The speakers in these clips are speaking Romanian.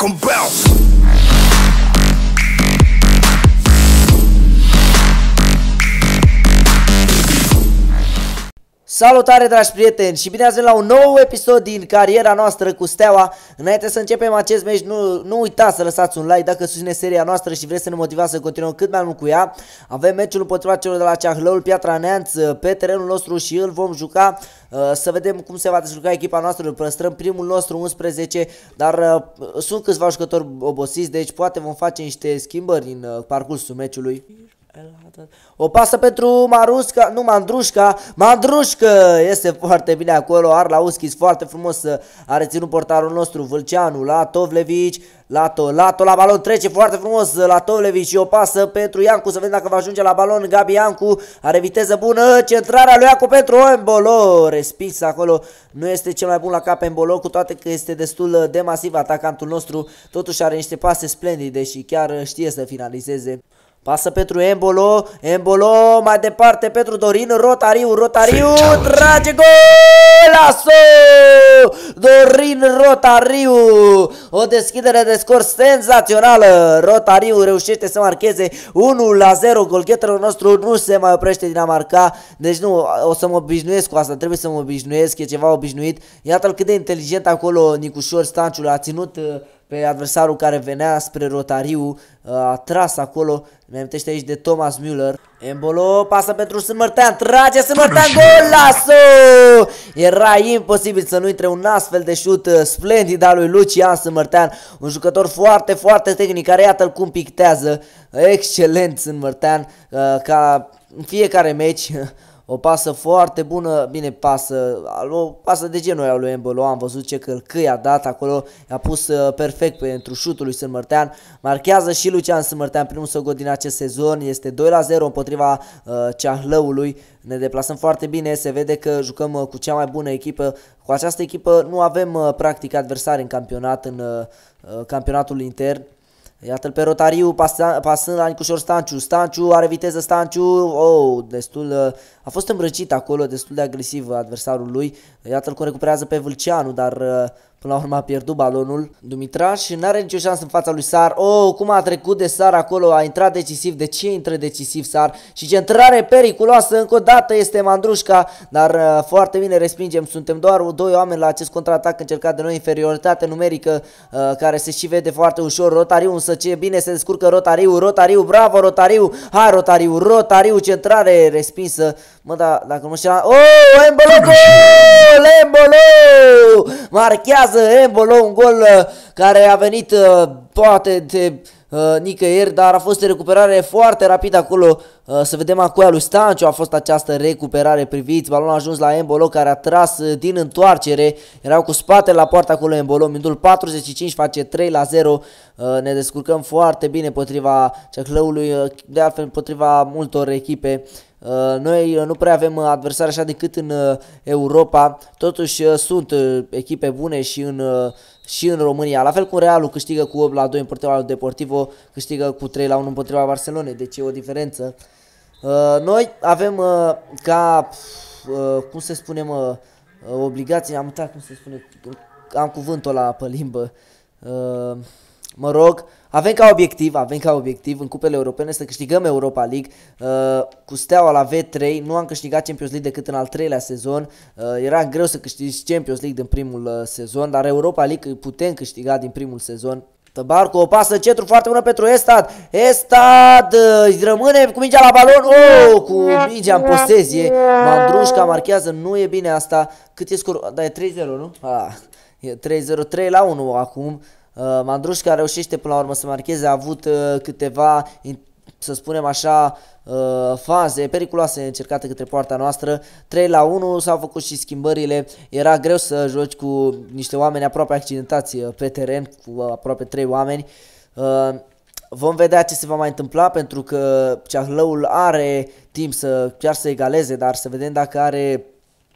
make 'em bounce. Salutare, dragi prieteni, și bine ați venit la un nou episod din cariera noastră cu Steaua. Înainte să începem acest meci, nu uitați să lăsați un like dacă susțineți seria noastră și vreți să ne motivați să continuăm cât mai mult cu ea. Avem meciul împotriva celor de la Ceahlăul Piatra Neamț pe terenul nostru și îl vom juca. Să vedem cum se va descurca echipa noastră. Îl păstrăm primul nostru 11, dar sunt câțiva jucători obosiți, deci poate vom face niște schimbări în parcursul meciului. O pasă pentru Marusca, nu Mandrușca, Mandrușcă este foarte bine acolo, Arlauschis foarte frumos a reținut portarul nostru, Vâlceanu, la Tovlevici, Lato la balon, trece foarte frumos la Tovlevici și o pasă pentru Iancu, să vedem dacă va ajunge la balon, Gabi Iancu are viteză bună, centrarea lui Iancu pentru Embolo, respins acolo, nu este cel mai bun la cap Embolo, cu toate că este destul de masiv atacantul nostru, totuși are niște pase splendide și chiar știe să finalizeze. Pasă pentru Embolo, Embolo mai departe pentru Dorin, Rotariu, trage golazo! Dorin Rotariu, o deschidere de scor senzațională, Rotariu reușește să marcheze 1-0, golgheterul nostru nu se mai oprește din a marca, deci nu, o să mă obișnuiesc cu asta, trebuie să mă obișnuiesc, e ceva obișnuit, iată-l cât de inteligent acolo Nicușor Stanciu a ținut pe adversarul care venea spre Rotariu, a tras acolo, mi-amintește aici de Thomas Müller. Embolo, pasă pentru Sârmărtean, trage Sârmărtean, golazo! Era imposibil să nu intre un astfel de șut splendid al lui Lucian Sârmărtean, un jucător foarte, foarte tehnic, care iată-l cum pictează, excelent Sârmărtean, ca în fiecare meci. O pasă foarte bună, bine o pasă de genul al lui Embolo, am văzut ce călcâi a dat acolo, i-a pus perfect pentru șutul lui Sârmărtean, marchează și Lucian Sârmărtean primul său gol din acest sezon, este 2-0 împotriva Ceahlăului, ne deplasăm foarte bine, se vede că jucăm cu cea mai bună echipă, cu această echipă nu avem practic adversari în campionat, în campionatul intern. Iată-l pe Rotariu, pasând la Nicușor Stanciu, Stanciu are viteză, Stanciu, a fost îmbrăcit acolo, destul de agresiv adversarul lui, iată-l cum recuperează pe Vâlceanu, dar până la urmă a pierdut balonul. Dumitraș n-are nicio șansă în fața lui Sar, cum a trecut de Sar acolo, a intrat decisiv, de ce intră decisiv Sar? Și centrare periculoasă, încă o dată este Mandrușca, dar foarte bine respingem, suntem doar doi oameni la acest contraatac încercat de noi, inferioritate numerică care se și vede foarte ușor, Rotariu însă ce bine se descurcă Rotariu, bravo Rotariu, hai Rotariu, centrare respinsă, mă, da, dacă nu știu, Embolo, gol, Embolo, marchează Embolo, un gol care a venit poate de nicăieri, dar a fost o recuperare foarte rapidă acolo, să vedem acuia lui Stanciu, a fost această recuperare, priviți, balonul a ajuns la Embolo care a tras din întoarcere, erau cu spatele la poartă acolo Embolo, minutul 45 face 3-0, ne descurcăm foarte bine împotriva Ceahlăului, de altfel împotriva multor echipe. Noi nu prea avem adversari așa decât în Europa, totuși sunt echipe bune și în România, la fel cum Realul câștigă cu 8-2 împotriva Deportivo, câștigă cu 3-1 împotriva Barcelonei, deci e o diferență. Noi avem cum se spune obligații, am uitat cum se spune, am cuvântul ăla pe limbă, mă rog, avem ca obiectiv în cupele europene să câștigăm Europa League. Cu Steaua la V3 nu am câștigat Champions League decât în al 3-lea sezon. Era greu să câștigi Champions League din primul sezon, dar Europa League putem câștiga din primul sezon. Tăbarcu, o pasă centru foarte bună pentru Estad, rămâne cu mingea la balon, cu mingea în posezie, Mandrușca marchează, nu e bine asta, cât e scorul, da, e 3-0, nu? E 3-0, 3-1 acum. Mandrușca reușește până la urmă să marcheze, a avut câteva, să spunem așa, faze periculoase încercate către poarta noastră. 3-1, s-au făcut și schimbările, era greu să joci cu niște oameni aproape accidentați pe teren, cu aproape 3 oameni. Vom vedea ce se va mai întâmpla, pentru că Ceahlăul are timp chiar să egaleze, dar să vedem dacă are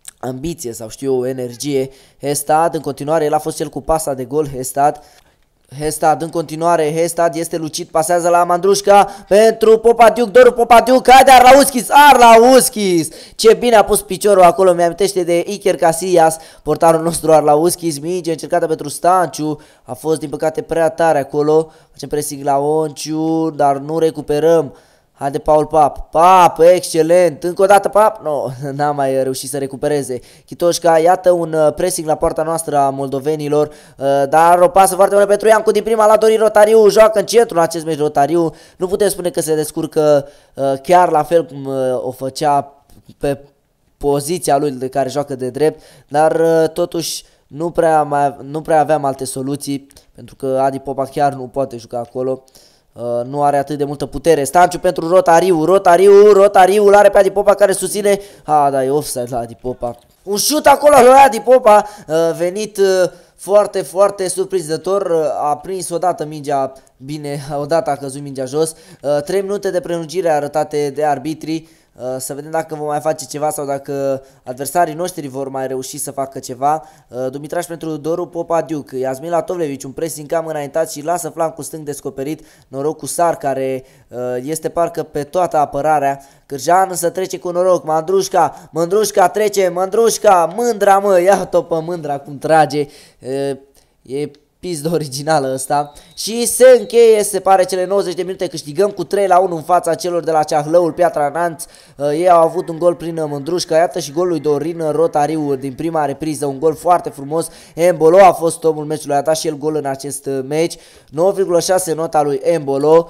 ambiție sau știu eu, energie. Estad în continuare, el a fost cel cu pasa de gol, Estad. Hestad în continuare, Hestad este lucit, pasează la Mandrușca pentru Popadiuc, Doru Popadiuc, haide Arlauskis, Arlauskis! Ce bine a pus piciorul acolo, mi-amintește de Iker Casillas, portarul nostru Arlauskis, minge încercată pentru Stanciu, a fost din păcate prea tare acolo, facem pressing la Onciu, dar nu recuperăm. Haide Paul Pap, Pap, excelent, încă o dată Pap, nu, n-a mai reușit să recupereze. Chitoșca, iată un pressing la poarta noastră a moldovenilor, dar o pasă foarte bună pentru Iancu din prima la Dorin Rotariu, joacă în centru în acest meci Rotariu, nu putem spune că se descurcă chiar la fel cum o făcea pe poziția lui de care joacă de drept, dar totuși nu prea aveam alte soluții, pentru că Adi Popa chiar nu poate juca acolo. Nu are atât de multă putere. Stanciu pentru Rotariu, Rotariu îl are pe Adi Popa care susține. Da, e offside la Adi Popa. Un șut acolo la Adi Popa, venit foarte, foarte surprinzător. A prins odată mingea bine, odată a căzut mingea jos. 3 minute de prelungire arătate de arbitrii. Să vedem dacă vom mai face ceva sau dacă adversarii noștri vor mai reuși să facă ceva. Dumitraș pentru Doru Popadiuc, Iasmila Tovlevici, un pressing cam înaintat și lasă flancul stâng descoperit. Noroc cu Sar care este parcă pe toată apărarea. Cârjan însă trece cu noroc, Mândrușca trece, Mândrușca, Mândra mă, ia-o pe Mândra cum trage. E pizdă originală ăsta. Și se încheie, se pare, cele 90 de minute. Câștigăm cu 3-1 în fața celor de la Ceahlăul Piatra Neamț. Ei au avut un gol prin Mândrușca. Iată și golul lui Dorin Rotariu din prima repriză. Un gol foarte frumos. Embolo a fost omul meciului. A dat și el gol în acest meci. 9,6 nota lui Embolo.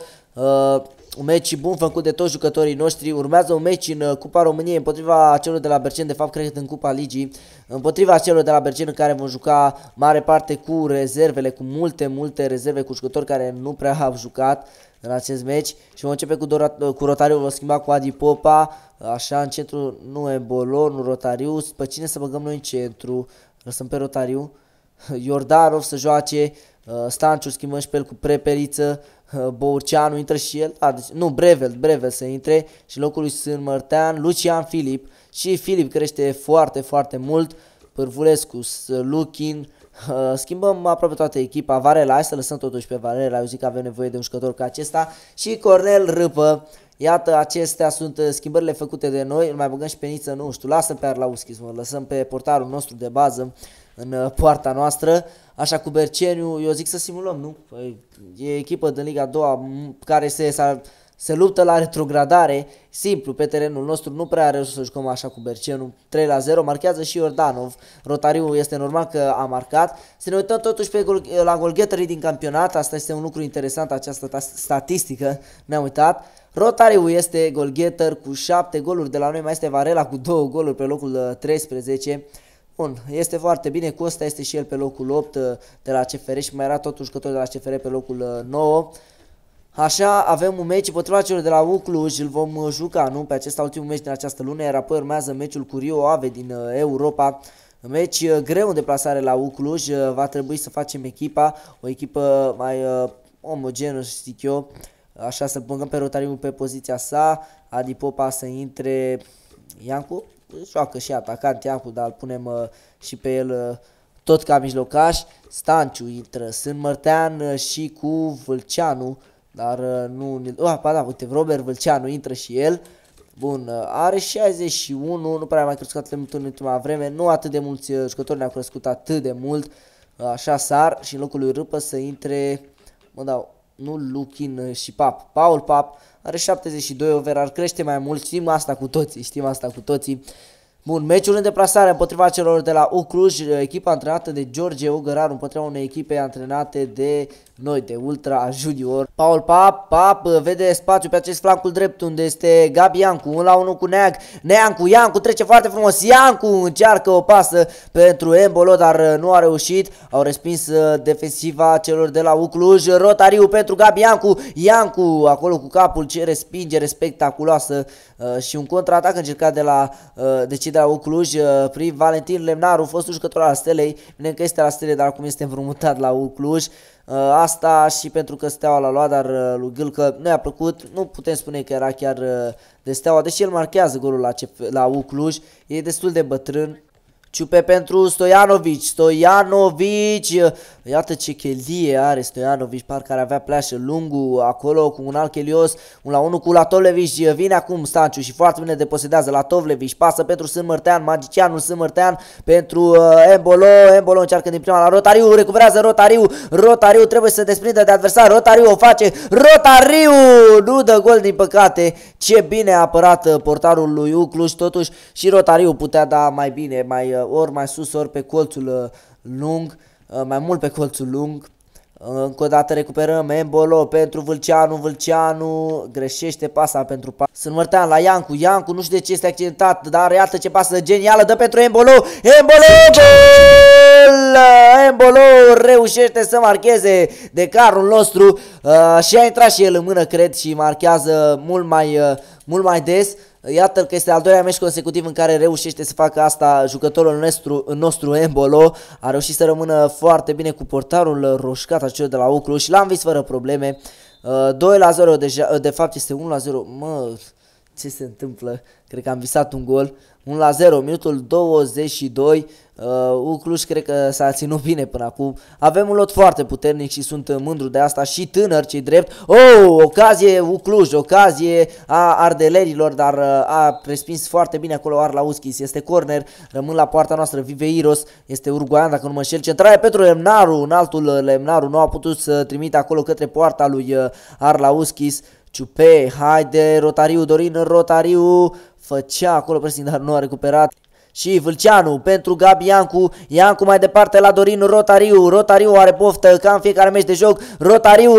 Un meci bun făcut de toți jucătorii noștri. Urmează un meci în Cupa României împotriva celor de la Berceni, de fapt cred că în Cupa Ligii, împotriva celor de la Berceni, în care vom juca mare parte cu rezervele, cu multe rezerve, cu jucători care nu prea au jucat în acest meci. Și vom începe cu Rotariu, vom schimba cu Adi Popa, așa în centru, nu Embolo, nu Rotariu. Pe cine să băgăm noi în centru? Lăsăm pe Rotariu. Iordanov să joace, Stanciu schimbăm și pe el cu Prepeliță. Bourceanu intră și el, nu, Brevel să intre și locul lui Sârmărtean, Lucian Filip și Filip crește foarte mult, Pârvulescu, Luchin, schimbăm aproape toată echipa, Varela, hai să lăsăm totuși pe Varela, eu zic că avem nevoie de un jucător ca acesta și Cornel Râpă. Iată, acestea sunt schimbările făcute de noi, îl mai băgăm și pe Niță, nu știu, lasă pe Arlauskis, lăsăm pe portarul nostru de bază în poarta noastră. Așa cu Berceniu, eu zic să simulăm, nu? Păi, e echipă din Liga 2 care se luptă la retrogradare, simplu, pe terenul nostru, nu prea are să jucăm așa cu Berceniu. 3-0, marchează și Iordanov, Rotariu este normal că a marcat. Să ne uităm totuși la golgheterii din campionat, asta este un lucru interesant, această statistică, ne-am uitat. Rotariu este golgheter cu 7 goluri, de la noi mai este Varela cu 2 goluri pe locul 13. Bun, este foarte bine, Costa este și el pe locul 8 de la CFR și mai era tot un jucător de la CFR pe locul 9. Așa, avem un meci împotriva celor de la Ucluj, îl vom juca, nu? Pe acesta ultimul meci din această lună, iar apoi urmează meciul cu Rio Ave din Europa. Meci greu în deplasare la Ucluj, va trebui să facem echipa, o echipă mai omogenă, zic eu. Așa, să băgăm pe Rotariu pe poziția sa, Adi Popa să intre, Iancu joacă și atacant Iancu, dar îl punem și pe el tot ca mijlocaș. Stanciu intră, Sârmărtean și cu Vâlceanu, dar nu... da, uite, Robert Vâlceanu intră și el. Bun, are 61, nu prea a mai crescut atât de mult în ultima vreme, nu atât de mulți jucători ne-au crescut atât de mult. Așa, Sar și în locul lui Râpă să intre, nu Luchin și Paul Pap, are 72 over, ar crește mai mult, știm asta cu toții. Bun, meciul în deplasare împotriva celor de la Ucluj, echipa antrenată de George Ogăraru împotriva unei echipe antrenate de noi, de Ultra Junior. Paul Pap vede spațiu pe acest flancul drept unde este Gabi Iancu, 1-1 cu Iancu trece foarte frumos, Iancu încearcă o pasă pentru Embolo, dar nu a reușit, au respins defensiva celor de la Ucluj. Rotariu pentru Gabi Iancu acolo cu capul, ce respingere spectaculoasă și un contraatac încercat de cei de la Ucluj prin Valentin Lemnaru, fostul jucător al Stelei, bine că este la Stele, dar acum este împrumutat la Ucluj. Asta și pentru că Steaua l-a luat, dar lui Gâlcă nu i-a plăcut, nu putem spune că era chiar de Steaua, deși el marchează golul la Ucluj, e destul de bătrân. Ciupe pentru Stojanovic. Stojanovic. Iată ce chelie are Stojanovic. Parcă ar avea pleașă lungul acolo cu un alt chelios. 1-1 cu Latovlevic. Vine acum Stanciu și foarte bine deposedează Latovlevic. Pasă pentru Sârmărtean. Magicianul Sârmărtean pentru Embolo. Embolo încearcă din prima la Rotariu. Recuperează Rotariu. Rotariu trebuie să se desprindă de adversar. Rotariu o face. Rotariu nu dă gol din păcate. Ce bine a apărat portarul lui Ucluș. Totuși și Rotariu putea da mai bine. Ori mai sus, ori pe colțul lung. Mai mult pe colțul lung. Încă o dată recuperăm Embolo pentru Vâlceanu. Vâlceanu greșește pasa pentru pas. Sârmărtean la Iancu. Iancu nu știu de ce este accidentat, dar iată ce pasă genială dă pentru Embolo. Embolo! Gol! Embolo reușește să marcheze de carul nostru și a intrat și el în mână, cred, și marchează mult mai des. Iată că este al doilea meci consecutiv în care reușește să facă asta jucătorul nostru Embolo. A reușit să rămână foarte bine cu portarul roșcat acel de la Ucluș și l-am vist fără probleme. 2-0 deja, de fapt este 1-0. Mă, ce se întâmplă? Cred că am visat un gol. 1-0, minutul 22. Ucluș cred că s-a ținut bine până acum. Avem un lot foarte puternic și sunt mândru de asta și tânăr, ce-i drept. Ocazie Ucluș, ocazie a ardelerilor, dar a respins foarte bine acolo Arlauskis. Este corner, rămân la poarta noastră Viveiros, este uruguaian dacă nu mă înșel. Centrare pentru Lemnaru, în altul Lemnaru nu a putut să trimite acolo către poarta lui Arlauskis. Ciupe, haide Rotariu, Dorin Rotariu făcea acolo pressing, dar nu a recuperat. Și Vâlceanu pentru Gabi Iancu. Iancu mai departe la Dorin Rotariu. Rotariu are poftă ca în fiecare meci de joc. Rotariu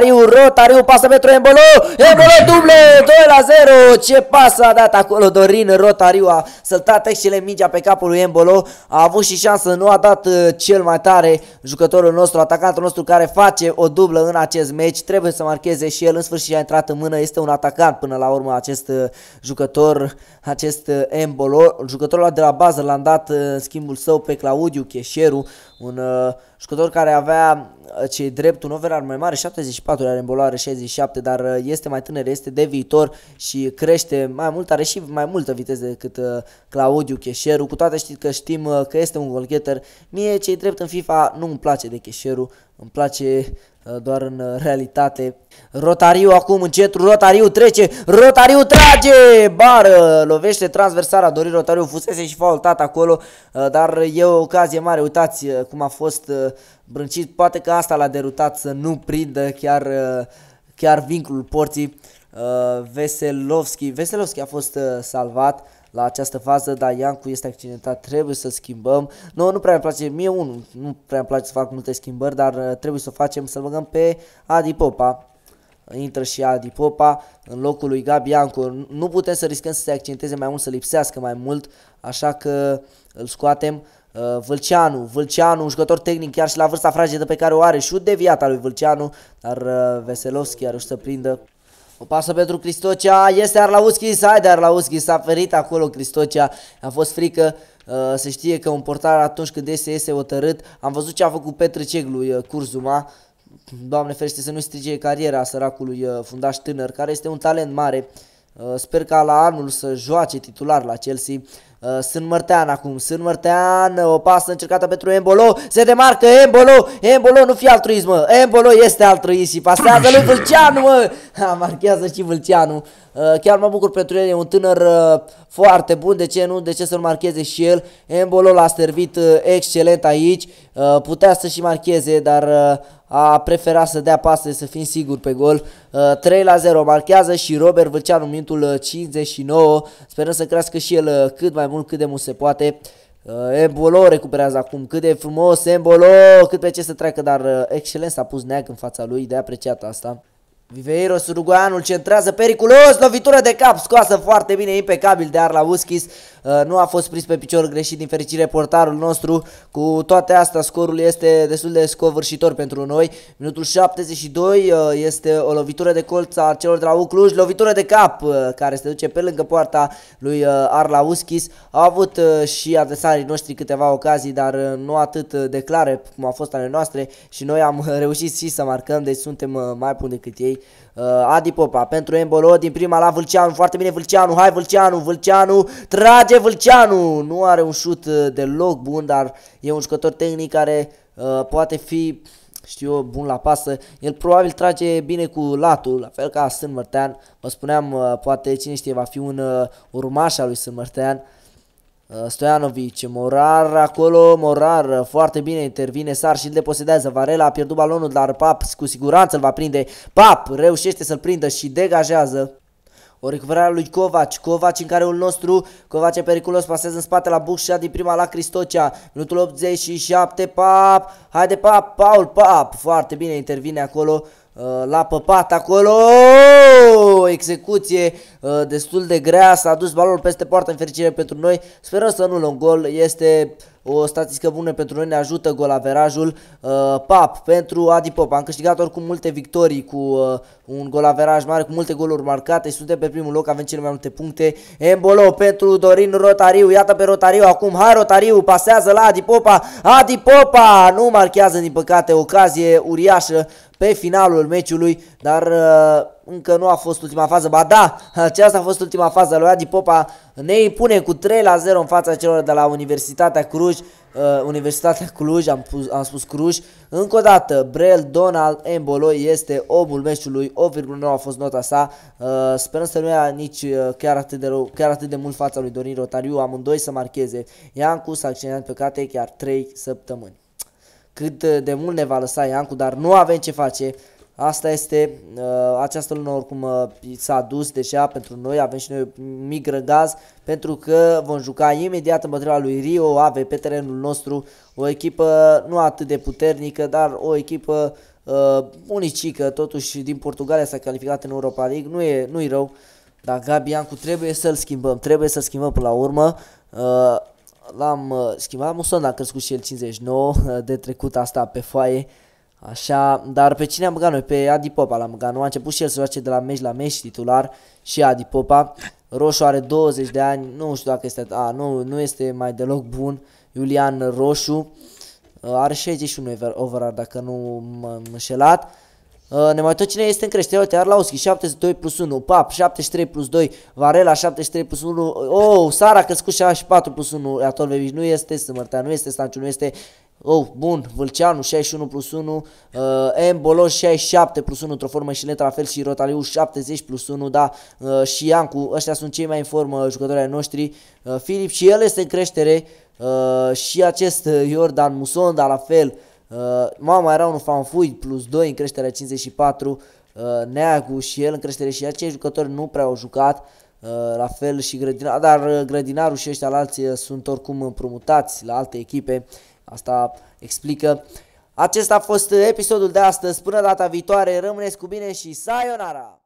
pasă pentru Embolo. Embolo duble 2-0. Ce pasă a dat acolo Dorin Rotariu. A săltat excelent mingea pe capul lui Embolo. A avut și șansă, nu a dat cel mai tare jucătorul nostru, atacantul nostru care face o dublă în acest meci. Trebuie să marcheze și el, în sfârșit a intrat în mână. Este un atacant până la urmă acest jucător, acest Embolo. Jucătorul de la bază l-am dat în schimbul său pe Claudiu Cheșeru, un jucător care avea ce drept un overall mai mare, 74, are Embolo are 67, dar este mai tânăr, este de viitor și crește mai mult, are și mai multă viteză decât Claudiu Cheșeru. Cu toate că știm că este un goalgetter, mie ce drept în FIFA nu îmi place de Cheșeru, îmi place doar în realitate. Rotariu acum în centru, Rotariu trece, Rotariu trage, bară, lovește transversara, Dorin Rotariu fusese și faultat acolo, dar e o ocazie mare, uitați cum a fost brâncit, poate că asta l-a derutat să nu prindă chiar vincul porții. Veselovski a fost salvat la această fază, dar Iancu este accidentat, trebuie să schimbăm. Nu prea îmi place, mie nu prea îmi place să fac multe schimbări, dar trebuie să o facem, să-l băgăm pe Adi Popa. Intră și Adi Popa în locul lui Gabi Iancu. Nu putem să riscăm să se accidenteze mai mult, să lipsească mai mult, așa că îl scoatem. Vâlceanu, un jucător tehnic chiar și la vârsta fragedă pe care o are, șut deviat al lui Vâlceanu, dar Veselovski a reușit să prindă. O pasă pentru Cristocea, este Arlauskis, haide Arlauskis, s-a ferit acolo Cristocea, a fost frică, se știe că un portar atunci când iese hotărât. Am văzut ce a făcut Petriceg lui Curzuma, Doamne ferește să nu strige cariera săracului fundaș tânăr, care este un talent mare. Sper ca la anul să joace titular la Chelsea. Sârmărtean acum, Sârmărtean, o pasă încercată pentru Embolo, se demarcă Embolo nu fi altruism, mă, Embolo este altruist și pasează lui Vâlceanu, mă, marchează și Vâlceanu. Chiar mă bucur pentru el, e un tânăr foarte bun, de ce să-l marcheze și el. Embolo l-a servit excelent aici, putea să și marcheze, dar a preferat să dea pase, să fim siguri pe gol. 3-0 marchează și Robert Vâlceanu în minutul 59, sperăm să crească și el cât mai mult, cât de mult se poate. Embolo recuperează acum, cât de frumos Embolo, cât pe ce să treacă, dar excelent s-a pus neag în fața lui, de apreciat asta. Viveiros, uruguaianul, centrează periculos, lovitură de cap, scoasă foarte bine, impecabil de Arlauskis. Nu a fost prins pe picior greșit, din fericire, portarul nostru. Cu toate astea, scorul este destul de scovârșitor pentru noi. Minutul 72 este o lovitură de colț a celor de la Ucluș, lovitură de cap care se duce pe lângă poarta lui Arlauskis. Au avut și adversarii noștri câteva ocazii, dar nu atât de clare cum au fost ale noastre și noi am reușit și să marcăm, deci suntem mai buni decât ei. Adi Popa pentru Embolo, din prima la Vâlceanu, foarte bine Vâlceanu, hai Vâlceanu, trage face Vâlceanu, nu are un șut deloc bun, dar e un jucător tehnic care poate fi, știu eu, bun la pasă. El probabil trage bine cu latul, la fel ca Sârmărtean. Vă spuneam, poate cine știe, va fi un urmaș al lui Sârmărtean. Stojanovic, Morar acolo, Morar foarte bine intervine, Sar și îl deposedează, Varela a pierdut balonul, dar Pap cu siguranță îl va prinde, Pap reușește să-l prindă și degajează. O recuperare a lui Covaci în careul nostru, Covaci e periculos, pasează în spate la Bucșa din prima la Cristocea, minutul 87, Pap, haide Pap, Paul Pap, foarte bine intervine acolo, l-a păpat acolo, execuție destul de grea, s-a dus balonul peste poartă în fericire pentru noi, sperăm să nu luăm gol, este o statistică bună pentru noi, ne ajută golaverajul. Pap pentru Adi Popa, am câștigat oricum multe victorii cu un golaveraj mare, cu multe goluri marcate, suntem pe primul loc, avem cele mai multe puncte. Embolo pentru Dorin Rotariu, iată pe Rotariu acum, hai Rotariu, pasează la Adi Popa, Adi Popa nu marchează din păcate, ocazie uriașă pe finalul meciului, dar încă nu a fost ultima fază. Ba da, aceasta a fost ultima fază a lui Adi Popa, ne impune cu 3-0 în fața celor de la Universitatea Cluj. Universitatea Cluj, am spus Cluj. Încă o dată, Brel Donald Embolo este omul meciului, 8,9 a fost nota sa. Sperăm să nu ia nici chiar atât de mult fața lui Dorin Rotariu, amândoi să marcheze. Iancu s-a accidentat păcate chiar 3 săptămâni. Cât de mult ne va lăsa Iancu, dar nu avem ce face. Asta este, această lună oricum s-a dus deja pentru noi, avem și noi mic răgaz, pentru că vom juca imediat împotriva lui Rio Ave pe terenul nostru, o echipă nu atât de puternică, dar o echipă unicică, totuși din Portugalia s-a calificat în Europa League, nu-i rău, dar Gabi Iancu trebuie să-l schimbăm, până la urmă. L-am schimbat, Musonda a crescut și el 59 de trecut asta pe foaie. Așa, dar pe cine am băgat noi? Pe Adi Popa l-am băgat. Nu a început și el să joace de la meci la meci titular și Adi Popa. Roșu are 20 de ani, nu știu dacă este, nu este mai deloc bun. Iulian Roșu are 61 overall dacă nu m-am înșelat. Ne mai tot cine este în creștere, uite, Arlauschi 72 plus 1, Pap 73 plus 2, Varela 73 plus 1, oh, Sara a crescut 64 plus 1, Atolvevici nu este, Sâmărtea nu este, Stanciu nu este, oh, bun, Vâlceanu 61 plus 1, Embolo 67 plus 1 într-o formă și la fel și Rotaliu 70 plus 1, da, și Iancu, ăștia sunt cei mai în formă jucătorii ai noștri, Filip și el este în creștere, și acest Iordan Musonda la fel. Mama era unul Fanfui plus 2 în creșterea 54, Neagu și el în creștere și acei jucători nu prea au jucat, la fel și Grădinaru, dar Grădinaru și ăștia la alții sunt oricum împrumutați la alte echipe, asta explică. Acesta a fost episodul de astăzi, până data viitoare, rămâneți cu bine și sayonara!